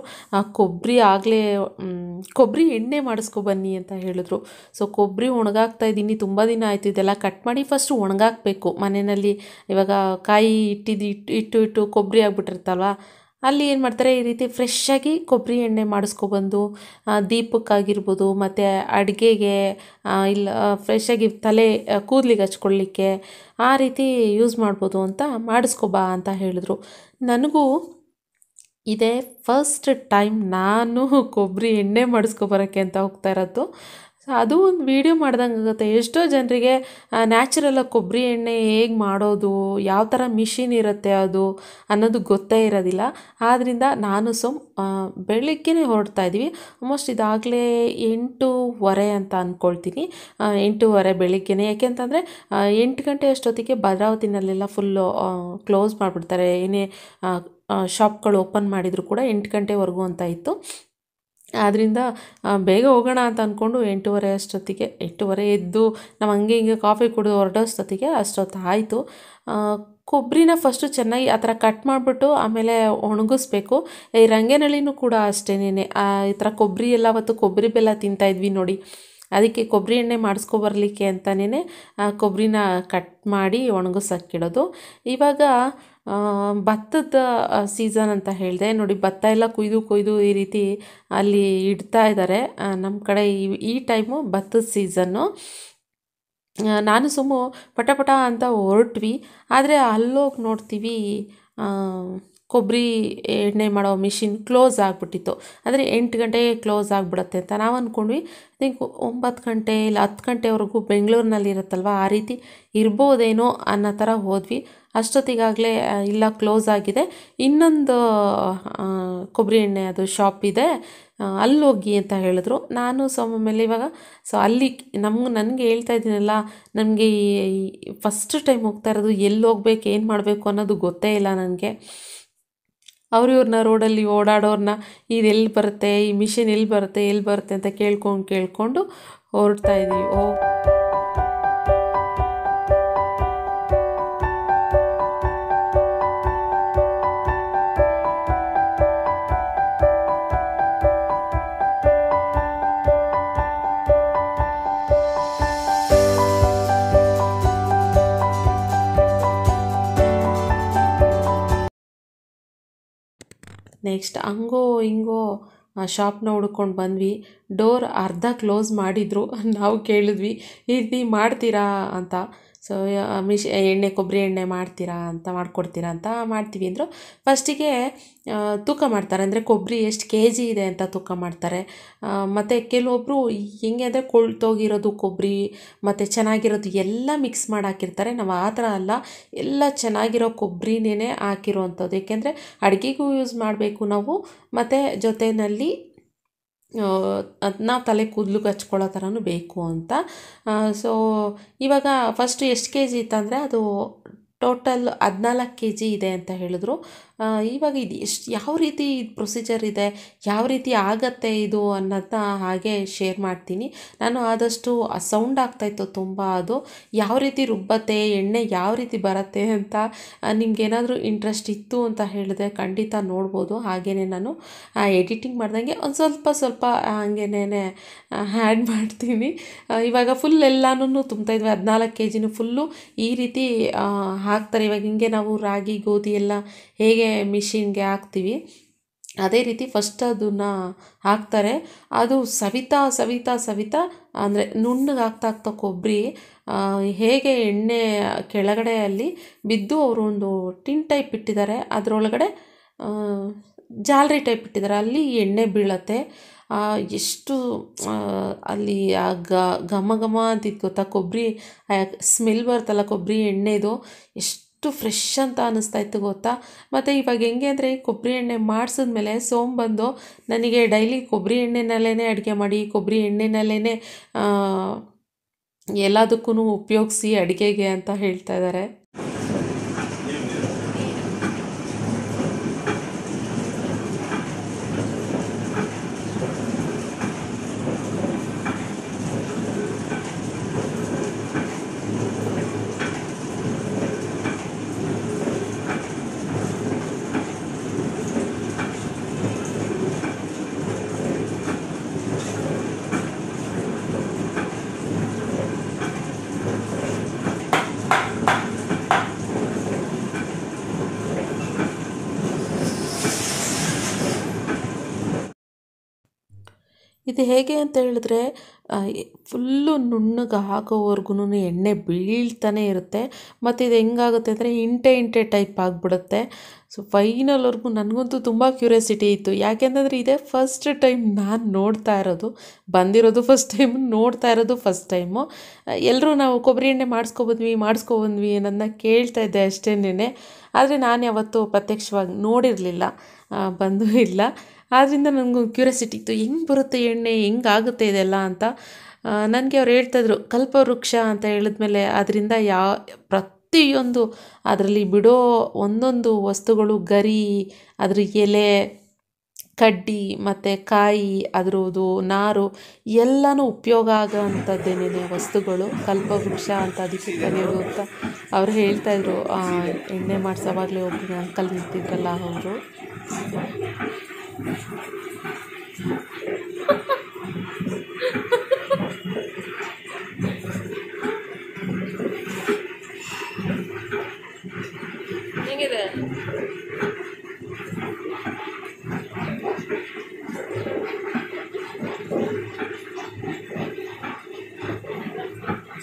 ಕೊಬ್ಬರಿ ಎಣ್ಣೆ ಮಾಡಿಸ್ಕೊಬನ್ನಿ ಅಂತ ಹೇಳಿದ್ರು. ಸೊ ಕೊಬ್ಬರಿ ಒಣಗಾಕ್ತಾಯಿದ್ದೀನಿ, ತುಂಬ ದಿನ ಆಯಿತು. ಇದೆಲ್ಲ ಕಟ್ ಮಾಡಿ ಫಸ್ಟು ಒಣಗಾಕಬೇಕು. ಮನೆಯಲ್ಲಿ ಇವಾಗ ಕಾಯಿ ಇಟ್ಟು ಕೊಬ್ಬರಿ ಆಗಿಬಿಟ್ಟಿರ್ತಲ್ವ, ಅಲ್ಲಿ ಏನು ಮಾಡ್ತಾರೆ, ಈ ರೀತಿ ಫ್ರೆಶ್ಶಾಗಿ ಕೊಬ್ಬರಿ ಎಣ್ಣೆ ಮಾಡಿಸ್ಕೊಬಂದು ದೀಪಕ್ಕಾಗಿರ್ಬೋದು, ಮತ್ತು ಅಡುಗೆಗೆ, ಇಲ್ಲ ಫ್ರೆಶ್ಶಾಗಿ ತಲೆ ಕೂದಲಿಗೆ ಹಚ್ಕೊಳ್ಳಿಕ್ಕೆ ಆ ರೀತಿ ಯೂಸ್ ಮಾಡ್ಬೋದು ಅಂತ ಮಾಡಿಸ್ಕೊಬಾ ಅಂತ ಹೇಳಿದ್ರು. ನನಗೂ ಇದೇ ಫಸ್ಟ್ ಟೈಮ್ ನಾನು ಕೊಬ್ಬರಿ ಎಣ್ಣೆ ಮಾಡಿಸ್ಕೊಬರೋಕ್ಕೆ ಅಂತ ಹೋಗ್ತಾ ಇರೋದು. ಸೊ ಅದು ಒಂದು ವೀಡಿಯೋ ಮಾಡ್ದಂಗೆ ಆಗುತ್ತೆ. ಎಷ್ಟೋ ಜನರಿಗೆ ನ್ಯಾಚುರಲಾಗಿ ಕೊಬ್ಬರಿ ಎಣ್ಣೆ ಹೇಗೆ ಮಾಡೋದು, ಯಾವ ಥರ ಮಿಷಿನ್ ಇರುತ್ತೆ ಅದು ಅನ್ನೋದು ಗೊತ್ತೇ ಇರೋದಿಲ್ಲ. ಆದ್ದರಿಂದ ನಾನು ಬೆಳಗ್ಗೆನೇ ಹೊರಡ್ತಾ ಇದ್ದೀವಿ. ಆಲ್ಮೋಸ್ಟ್ ಇದಾಗಲೇ 8:15 ಅಂತ ಅಂದ್ಕೊಳ್ತೀನಿ. 8:15 ಬೆಳಿಗ್ಗೆನೇ. ಯಾಕೆಂತಂದರೆ 8 ಗಂಟೆ ಅಷ್ಟೊತ್ತಿಗೆ ಭದ್ರಾವತಿನಲ್ಲೆಲ್ಲ ಫುಲ್ಲು ಕ್ಲೋಸ್ ಮಾಡಿಬಿಡ್ತಾರೆ. ಏನೇ ಶಾಪ್ಗಳು ಓಪನ್ ಮಾಡಿದರೂ ಕೂಡ 8 ಗಂಟೆವರೆಗೂ ಅಂತ ಇತ್ತು. ಆದ್ದರಿಂದ ಬೇಗ ಹೋಗೋಣ ಅಂತ ಅಂದ್ಕೊಂಡು 8:15 ಅಷ್ಟೊತ್ತಿಗೆ 8:15 ಎದ್ದು ನಾವು ಹಂಗೆ ಹಿಂಗೆ ಕಾಫಿ ಕುಡಿದು ಹೊರಡೋಷ್ಟೊತ್ತಿಗೆ ಅಷ್ಟೊತ್ತು ಆಯಿತು. ಕೊಬ್ಬರಿನ ಫಸ್ಟು ಚೆನ್ನಾಗಿ ಆ ಥರ ಕಟ್ ಮಾಡಿಬಿಟ್ಟು ಆಮೇಲೆ ಒಣಗಿಸ್ಬೇಕು. ಈ ರಂಗನಹಳ್ಳಿನೂ ಕೂಡ ಅಷ್ಟೇನೆ ಈ ಥರ ಕೊಬ್ಬರಿ ಎಲ್ಲ ಅವತ್ತು ಕೊಬ್ಬರಿ ಬೆಲ್ಲ ತಿಂತಾಯಿದ್ವಿ ನೋಡಿ. ಅದಕ್ಕೆ ಕೊಬ್ಬರಿ ಎಣ್ಣೆ ಮಾಡಿಸ್ಕೊಬರ್ಲಿಕ್ಕೆ ಅಂತಲೇ ಕೊಬ್ಬರಿನ ಕಟ್ ಮಾಡಿ ಒಣಗಿಸೋಕ್ಕಿಡೋದು. ಇವಾಗ ಭತ್ತದ ಸೀಸನ್ ಅಂತ ಹೇಳಿದೆ ನೋಡಿ, ಭತ್ತ ಎಲ್ಲ ಕೊಯ್ದು ಈ ರೀತಿ ಅಲ್ಲಿ ಇಡ್ತಾ ಇದ್ದಾರೆ. ನಮ್ಮ ಕಡೆ ಈ ಟೈಮು ಭತ್ತದ ಸೀಸನ್ನು. ನಾನು ಪಟ ಅಂತ ಹೊರಟ್ವಿ. ಆದರೆ ಅಲ್ಲೋಗಿ ನೋಡ್ತೀವಿ ಕೊಬ್ಬರಿ ಎಣ್ಣೆ ಮಾಡೋ ಮಿಷಿನ್ ಕ್ಲೋಸ್ ಆಗಿಬಿಟ್ಟಿತ್ತು. ಅಂದರೆ 8 ಗಂಟೆಗೆ ಕ್ಲೋಸ್ ಆಗಿಬಿಡುತ್ತೆ ಅಂತ ನಾವು ಅಂದ್ಕೊಂಡ್ವಿ. ಥಿಂಕ್ 9 ಗಂಟೆ ಇಲ್ಲ 10 ಗಂಟೆವರೆಗೂ ಬೆಂಗಳೂರಿನಲ್ಲಿ ಇರುತ್ತಲ್ವ, ಆ ರೀತಿ ಇರ್ಬೋದೇನೋ ಅನ್ನೋ ಥರ ಹೋದ್ವಿ. ಅಷ್ಟೊತ್ತಿಗಾಗಲೇ ಇಲ್ಲ, ಕ್ಲೋಸ್ ಆಗಿದೆ, ಇನ್ನೊಂದು ಕೊಬ್ಬರಿ ಎಣ್ಣೆ ಅದು ಶಾಪ್ ಇದೆ, ಅಲ್ಲೋಗಿ ಅಂತ ಹೇಳಿದ್ರು. ನಾನು ಆಮೇಲೆ ಇವಾಗ ಅಲ್ಲಿ ನನಗೆ ಹೇಳ್ತಾ ಇದ್ದೀನಲ್ಲ, ನನಗೆ ಫಸ್ಟ್ ಟೈಮ್ ಹೋಗ್ತಾ ಇರೋದು, ಎಲ್ಲಿ ಹೋಗ್ಬೇಕು ಏನು ಮಾಡಬೇಕು ಅನ್ನೋದು ಗೊತ್ತೇ ಇಲ್ಲ ನನಗೆ. ಇವ್ರನ್ನ ರೋಡಲ್ಲಿ ಓಡಾಡೋರನ್ನ ಇದೆಲ್ಲಿ ಬರುತ್ತೆ, ಈ ಮಿಷಿನ್ ಎಲ್ಲಿ ಬರುತ್ತೆ ಅಂತ ಕೇಳ್ಕೊಂಡು ಹೊರಡ್ತಾ ಇದ್ದೀವಿ. ನೆಕ್ಸ್ಟ್ ಹಂಗೋ ಹಿಂಗೋ ಶಾಪ್ನ ಹುಡ್ಕೊಂಡು ಬಂದ್ವಿ. ಡೋರ್ ಅರ್ಧ ಕ್ಲೋಸ್ ಮಾಡಿದರು. ನಾವು ಕೇಳಿದ್ವಿ, ಈ ರೀತಿ ಮಾಡ್ತೀರಾ ಅಂತ. ಸೊ ಕೊಬ್ಬರಿ ಎಣ್ಣೆ ಮಾಡ್ಕೊಡ್ತೀರಾ ಅಂತ. ಮಾಡ್ತೀವಿ ಅಂದರು. ಫಸ್ಟಿಗೆ ತೂಕ ಮಾಡ್ತಾರೆ, ಅಂದರೆ ಕೊಬ್ಬರಿ ಎಷ್ಟು kg ಇದೆ ಅಂತ ತೂಕ ಮಾಡ್ತಾರೆ. ಮತ್ತು ಕೆಲವೊಬ್ಬರು ಹೆಂಗೆ ಅಂದರೆ ಕೊಳ್ತೋಗಿರೋದು ಕೊಬ್ಬರಿ ಮತ್ತು ಚೆನ್ನಾಗಿರೋದು ಎಲ್ಲ ಮಿಕ್ಸ್ ಮಾಡಿ ಹಾಕಿರ್ತಾರೆ. ನಾವು ಆ ಥರ ಅಲ್ಲ, ಎಲ್ಲ ಚೆನ್ನಾಗಿರೋ ಕೊಬ್ಬರಿನೇ ಹಾಕಿರೋವಂಥದ್ದು. ಏಕೆಂದರೆ ಅಡುಗೆಗೂ ಯೂಸ್ ಮಾಡಬೇಕು ನಾವು, ಮತ್ತು ಜೊತೆಯಲ್ಲಿ ನಾವು ತಲೆ ಕೂದಲಿಗೆ ಹಚ್ಕೊಳ್ಳೋ ಥರನೂ ಬೇಕು ಅಂತ. ಸೊ ಇವಾಗ ಫಸ್ಟ್ ಎಷ್ಟು kg ಇತ್ತಂದರೆ ಅದು ಟೋಟಲ್ 14 kg ಇದೆ ಅಂತ ಹೇಳಿದ್ರು. ಇವಾಗ ಇದು ಯಾವ ರೀತಿ ಪ್ರೊಸೀಜರ್ ಇದೆ, ಯಾವ ರೀತಿ ಆಗತ್ತೆ ಇದು ಅನ್ನೋದನ್ನ ಹಾಗೆ ಶೇರ್ ಮಾಡ್ತೀನಿ. ನಾನು ಆದಷ್ಟು ಸೌಂಡ್ ಆಗ್ತಾಯಿತ್ತು ತುಂಬ, ಅದು ಯಾವ ರೀತಿ ರುಬ್ಬತ್ತೆ, ಎಣ್ಣೆ ಯಾವ ರೀತಿ ಬರುತ್ತೆ ಅಂತ ನಿಮ್ಗೇನಾದರೂ ಇಂಟ್ರೆಸ್ಟ್ ಇತ್ತು ಅಂತ ಹೇಳಿದ್ರೆ ಖಂಡಿತ ನೋಡ್ಬೋದು. ಹಾಗೆಯೇ ನಾನು ಎಡಿಟಿಂಗ್ ಮಾಡ್ದಂಗೆ ಒಂದು ಸ್ವಲ್ಪ ಹಾಗೇನೇ ಆ್ಯಡ್ ಮಾಡ್ತೀನಿ. ಇವಾಗ ಫುಲ್ ಎಲ್ಲನೂ ತುಂಬ್ತಾಯಿದ್ವಿ, 14 kg ಫುಲ್ಲು ಈ ರೀತಿ ಹಾಕ್ತಾರೆ. ಇವಾಗ ಹಿಂಗೆ ನಾವು ರಾಗಿ ಗೋಧಿ ಎಲ್ಲ ಹೇಗೆ ಮಿಷಿನ್ಗೆ ಹಾಕ್ತೀವಿ, ಅದೇ ರೀತಿ ಫಸ್ಟ್ ಅದನ್ನು ಹಾಕ್ತಾರೆ. ಅದು ಸವಿತಾ ಅಂದರೆ ನುಣ್ಣಗೆ ಆಗ್ತಾ ಕೊಬ್ಬರಿ ಹೇಗೆ ಎಣ್ಣೆ ಕೆಳಗಡೆ ಅಲ್ಲಿ ಬಿದ್ದು ಅವರು ಒಂದು ಟಿನ್ ಟೈಪ್ ಇಟ್ಟಿದ್ದಾರೆ, ಅದರೊಳಗಡೆ ಜಾಲರಿ ಟೈಪ್ ಇಟ್ಟಿದ್ದಾರೆ, ಅಲ್ಲಿ ಎಣ್ಣೆ ಬೀಳತ್ತೆ. ಎಷ್ಟು ಅಲ್ಲಿ ಘಮ ಅಂತಿತ್ತು ಗೊತ್ತಾ, ಕೊಬ್ಬರಿ ಸ್ಮೆಲ್ ಬರ್ತಲ್ಲ ಕೊಬ್ಬರಿ ಎಣ್ಣೆದು, ಎಷ್ಟು ಫ್ರೆಶ್ ಅಂತ ಅನ್ನಿಸ್ತಾ ಇತ್ತು ಗೊತ್ತಾ. ಮತ್ತು ಇವಾಗ ಹೆಂಗೆ ಅಂದರೆ ಕೊಬ್ಬರಿ ಎಣ್ಣೆ ಮಾಡಿಸಿದ್ಮೇಲೆ ಬಂದು ನನಗೆ ಡೈಲಿ ಕೊಬ್ಬರಿ ಎಣ್ಣೆನಲ್ಲೇ ಅಡುಗೆ ಮಾಡಿ, ಕೊಬ್ಬರಿ ಎಣ್ಣೆನಲ್ಲೇ ಎಲ್ಲದಕ್ಕೂ ಉಪಯೋಗಿಸಿ ಅಡುಗೆಗೆ ಅಂತ ಹೇಳ್ತಾ ಇದ್ದಾರೆ. ಇದು ಹೇಗೆ ಅಂತ ಹೇಳಿದ್ರೆ ಫುಲ್ಲು ನುಣ್ಣಗೆ ಆಗೋವರೆಗೂ ಎಣ್ಣೆ ಬೀಳ್ತಾನೆ ಇರುತ್ತೆ. ಮತ್ತು ಇದು ಹೆಂಗಾಗುತ್ತೆ ಅಂದರೆ ಇಂಟೆ ಟೈಪ್ ಆಗಿಬಿಡುತ್ತೆ. ಸೊ ಫೈನಲ್ವರೆಗೂ ನನಗಂತೂ ತುಂಬ ಕ್ಯೂರಿಯಾಸಿಟಿ ಇತ್ತು, ಯಾಕೆಂತಂದರೆ ಇದೇ ಫಸ್ಟ್ ಟೈಮ್ ನಾನು ನೋಡ್ತಾ ಇರೋದು, ಬಂದಿರೋದು ಫಸ್ಟ್ ಟೈಮ್, ನೋಡ್ತಾ ಇರೋದು ಫಸ್ಟ್ ಟೈಮು. ಎಲ್ಲರೂ ನಾವು ಕೊಬ್ಬರಿ ಎಣ್ಣೆ ಮಾಡಿಸ್ಕೊಬಂದ್ವಿ ಅನ್ನೋದನ್ನ ಕೇಳ್ತಾ ಇದ್ದೆ ಅಷ್ಟೇನೆ. ಆದರೆ ನಾನು ಯಾವತ್ತೂ ಪ್ರತ್ಯಕ್ಷವಾಗಿ ನೋಡಿರಲಿಲ್ಲ, ಬಂದೂ ಇಲ್ಲ. ಆದ್ದರಿಂದ ನನಗೊಂದು ಕ್ಯೂರಿಯಾಸಿಟಿ ಇತ್ತು, ಹೆಂಗೆ ಬರುತ್ತೆ ಎಣ್ಣೆ, ಹೆಂಗಾಗುತ್ತೆ ಇದೆಲ್ಲ ಅಂತ. ನನಗೆ ಅವ್ರು ಹೇಳ್ತಾಯಿದ್ರು ಕಲ್ಪವೃಕ್ಷ ಅಂತ ಹೇಳಿದ್ಮೇಲೆ ಅದರಿಂದ ಪ್ರತಿಯೊಂದು ಅದರಲ್ಲಿ ಬಿಡೋ ಒಂದೊಂದು ವಸ್ತುಗಳು, ಗರಿ, ಅದ್ರ ಎಲೆ, ಕಡ್ಡಿ ಮತ್ತು ಕಾಯಿ, ಅದರದ್ದು ನಾರು ಎಲ್ಲನೂ ಉಪಯೋಗ ಆಗೋ ಅಂಥದ್ದೇನೇ ವಸ್ತುಗಳು ಕಲ್ಪವೃಕ್ಷ ಅಂತ ಅದಕ್ಕೆ ಕರೆಯೋದು ಅಂತ ಅವ್ರು ಹೇಳ್ತಾಯಿದ್ರು. ಎಣ್ಣೆ ಮಾಡಿಸೋವಾಗಲೇ ಒಬ್ಬರು ಅಂಕಲ್ ನಿಂತಿದ್ರಲ್ಲ ಅವರು.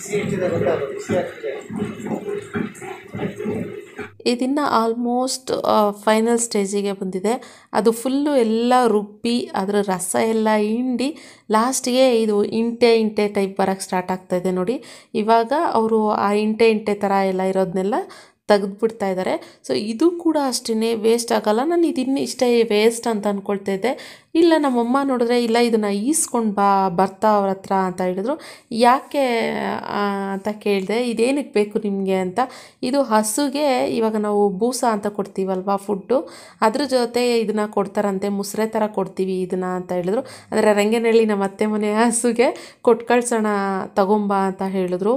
ಇದನ್ನು ಆಲ್ಮೋಸ್ಟ್ ಫೈನಲ್ ಸ್ಟೇಜಿಗೆ ಬಂದಿದೆ. ಅದು ಫುಲ್ಲು ಎಲ್ಲ ರುಬ್ಬಿ ಅದರ ರಸ ಎಲ್ಲ ಹಿಂಡಿ ಲಾಸ್ಟಿಗೆ ಇದು ಇಂಟೆ ಟೈಪ್ ಬರೋಕ್ಕೆ ಸ್ಟಾರ್ಟ್ ಆಗ್ತಾಯಿದೆ ನೋಡಿ. ಇವಾಗ ಅವರು ಆ ಇಂಟೆ ಥರ ಎಲ್ಲ ಇರೋದನ್ನೆಲ್ಲ ತೆಗೆದುಬಿಡ್ತಾ ಇದ್ದಾರೆ. ಸೊ ಇದು ಕೂಡ ಅಷ್ಟೇ ವೇಸ್ಟ್ ಆಗೋಲ್ಲ. ನಾನು ಇದನ್ನು ಇಷ್ಟೇ ವೇಸ್ಟ್ ಅಂತ ಅಂದ್ಕೊಳ್ತಾ ಇದ್ದೆ. ಇಲ್ಲ ನಮ್ಮಮ್ಮ ನೋಡಿದ್ರೆ ಇಲ್ಲ ಇದನ್ನು ಈಸ್ಕೊಂಡು ಬರ್ತಾ ಅವ್ರ ಹತ್ರ ಅಂತ ಹೇಳಿದ್ರು. ಯಾಕೆ ಅಂತ ಕೇಳಿದೆ, ಇದೇನಕ್ಕೆ ಬೇಕು ನಿಮಗೆ ಅಂತ. ಇದು ಹಸುಗೆ ಇವಾಗ ನಾವು ಬೂಸ ಅಂತ ಕೊಡ್ತೀವಲ್ವ ಫುಡ್ಡು, ಅದ್ರ ಜೊತೆ ಇದನ್ನು ಕೊಡ್ತಾರಂತೆ, ಮುಸ್ರೆ ಥರ ಕೊಡ್ತೀವಿ ಇದನ್ನು ಅಂತ ಹೇಳಿದ್ರು. ಅಂದರೆ ರಂಗನಹಳ್ಳಿ ನಮ್ಮ ಅತ್ತೆ ಮನೆ ಹಸುಗೆ ಕೊಟ್ಟು ಕಳ್ಸೋಣ ತಗೊಂಬ ಅಂತ ಹೇಳಿದ್ರು.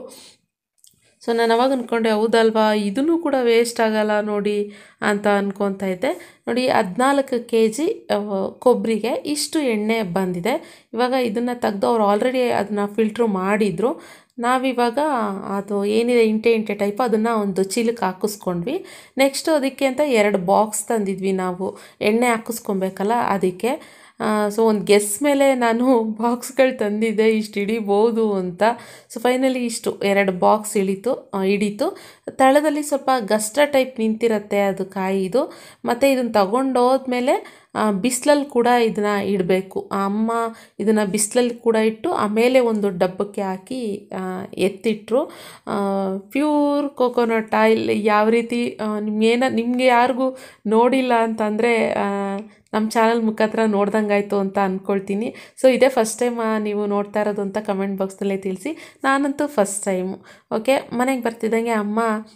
ಸೊ ನಾನು ಅವಾಗ ಅಂದ್ಕೊಂಡೆ ಹೌದಲ್ವಾ ಇದೂ ಕೂಡ ವೇಸ್ಟ್ ಆಗೋಲ್ಲ ನೋಡಿ ಅಂತ ಅಂದ್ಕೊತಾ ಇದ್ದೆ. ನೋಡಿ 14 kg ಕೊಬ್ಬರಿಗೆ ಇಷ್ಟು ಎಣ್ಣೆ ಬಂದಿದೆ. ಇವಾಗ ಇದನ್ನು ತೆಗೆದು ಅವ್ರು ಆಲ್ರೆಡಿ ಅದನ್ನ ಫಿಲ್ಟ್ರು ಮಾಡಿದರು. ನಾವಿವಾಗ ಅದು ಏನಿದೆ ಇಂಟೆ ಟೈಪ್ ಅದನ್ನು ಒಂದು ಚೀಲಕ್ಕೆ ಹಾಕಿಸ್ಕೊಂಡ್ವಿ. ನೆಕ್ಸ್ಟು ಅದಕ್ಕೆ ಅಂತ 2 ಬಾಕ್ಸ್ ತಂದಿದ್ವಿ ನಾವು, ಎಣ್ಣೆ ಹಾಕಿಸ್ಕೊಬೇಕಲ್ಲ ಅದಕ್ಕೆ. ಸೊ ಒಂದು ಗೆಸ್ ಮೇಲೆ ನಾನು ಬಾಕ್ಸ್ಗಳು ತಂದಿದ್ದೆ ಇಷ್ಟು ಹಿಡಿಬೋದು ಅಂತ. ಸೊ ಫೈನಲಿ ಇಷ್ಟು 2 ಬಾಕ್ಸ್ ಹಿಡೀತು. ತಳದಲ್ಲಿ ಸ್ವಲ್ಪ ಗಸ್ಟ ಟೈಪ್ ನಿಂತಿರುತ್ತೆ ಅದು ಕಾಯಿದು. ಮತ್ತು ಇದನ್ನು ತಗೊಂಡೋದ್ಮೇಲೆ ಬಿಸಿಲಲ್ಲಿ ಕೂಡ ಇದನ್ನು ಇಡಬೇಕು. ಅಮ್ಮ ಇದನ್ನು ಬಿಸಿಲಲ್ಲಿ ಕೂಡ ಇಟ್ಟು ಆಮೇಲೆ ಒಂದು ಡಬ್ಬಕ್ಕೆ ಹಾಕಿ ಎತ್ತಿಟ್ರು. ಪ್ಯೂರ್ ಕೋಕೋನಟ್ ಆಯಿಲ್ ಯಾವ ರೀತಿ ನಿಮಗೆ ಯಾರಿಗೂ ನೋಡಿಲ್ಲ ಅಂತಂದರೆ ನಮ್ಮ ಚಾನಲ್ ಮುಖಾಂತರ ನೋಡ್ದಂಗಾಯಿತು ಅಂತ ಅಂದ್ಕೊಳ್ತೀನಿ. ಸೊ ಇದೇ ಫಸ್ಟ್ ಟೈಮ್ ನೀವು ನೋಡ್ತಾ ಇರೋದು ಅಂತ ಕಮೆಂಟ್ ಬಾಕ್ಸ್ನಲ್ಲೇ ತಿಳಿಸಿ. ನಾನಂತೂ ಫಸ್ಟ್ ಟೈಮು. ಓಕೆ, ಮನೆಗೆ ಬರ್ತಿದ್ದಂಗೆ ಅಮ್ಮ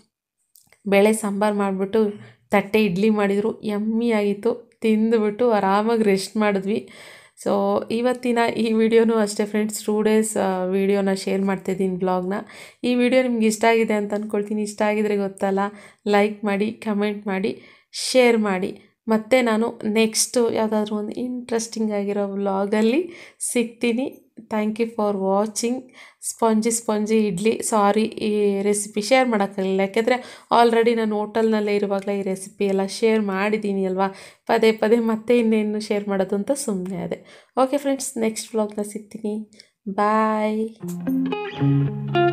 ಬೇಳೆ ಸಾಂಬಾರು ಮಾಡಿಬಿಟ್ಟು ತಟ್ಟೆ ಇಡ್ಲಿ ಮಾಡಿದರು. ಯಮ್ಮಿ ಆಗಿತ್ತು. ತಿಂದುಬಿಟ್ಟು ಆರಾಮಾಗಿ ರೆಸ್ಟ್ ಮಾಡಿದ್ವಿ. ಸೊ ಇವತ್ತಿನ ಈ ವಿಡಿಯೋನೂ ಅಷ್ಟೇ ಫ್ರೆಂಡ್ಸ್, 2 days ವಿಡಿಯೋನ ಶೇರ್ ಮಾಡ್ತಾಯಿದ್ದೀನಿ ಬ್ಲಾಗ್ನ. ಈ ವಿಡಿಯೋ ನಿಮ್ಗೆ ಇಷ್ಟ ಆಗಿದೆ ಅಂತ ಅಂದ್ಕೊಳ್ತೀನಿ. ಇಷ್ಟ ಆಗಿದರೆ ಗೊತ್ತಲ್ಲ, ಲೈಕ್ ಮಾಡಿ, ಕಮೆಂಟ್ ಮಾಡಿ, ಶೇರ್ ಮಾಡಿ. ಮತ್ತು ನಾನು ನೆಕ್ಸ್ಟು ಯಾವುದಾದ್ರೂ ಒಂದು ಇಂಟ್ರೆಸ್ಟಿಂಗ್ ಆಗಿರೋ ವ್ಲಾಗಲ್ಲಿ ಸಿಗ್ತೀನಿ. Thank you for watching. Spongy idli, sorry ಈ ರೆಸಿಪಿ ಶೇರ್ ಮಾಡೋಕ್ಕಾಗಲಿಲ್ಲ, ಯಾಕೆಂದರೆ ಆಲ್ರೆಡಿ ನಾನು ಹೋಟೆಲ್ನಲ್ಲೇ ಇರುವಾಗಲೇ ಈ ರೆಸಿಪಿ ಎಲ್ಲ ಶೇರ್ ಮಾಡಿದ್ದೀನಿ ಅಲ್ವಾ. ಪದೇ ಮತ್ತೆ ಇನ್ನೇನು ಶೇರ್ ಮಾಡೋದು ಅಂತ ಸುಮ್ಮನೆ ಅದೇ. ಓಕೆ ಫ್ರೆಂಡ್ಸ್, ನೆಕ್ಸ್ಟ್ ವ್ಲಾಗ್ನ ಸಿಗ್ತೀನಿ. ಬಾಯ್.